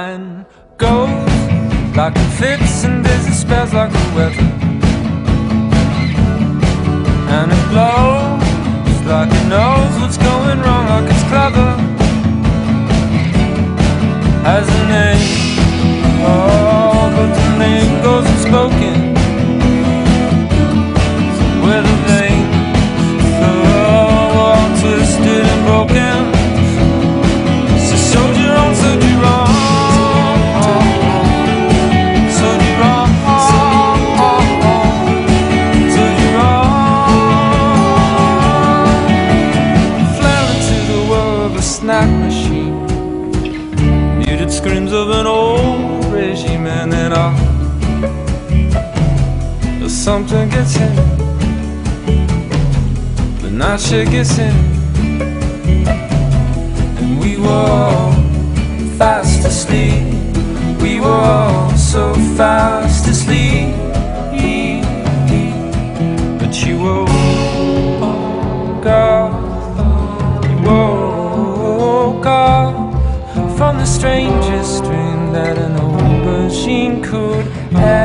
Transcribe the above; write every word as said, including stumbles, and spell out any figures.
and goes like it fits and busy spells like the weather, and it blows like it knows what's going wrong, like it's clever, has a name, oh, but the name goes unspoken. So where the veins are all twisted and broken, so soldier on, soldier on, soldier on, soldier on, flaring to the world of a snack machine, muted screams of an old regime, and then all something gets in, the night shit gets in, and we were all fast asleep, we were all so fast asleep, but you woke up, you woke up from the strangest dream that an old machine could have.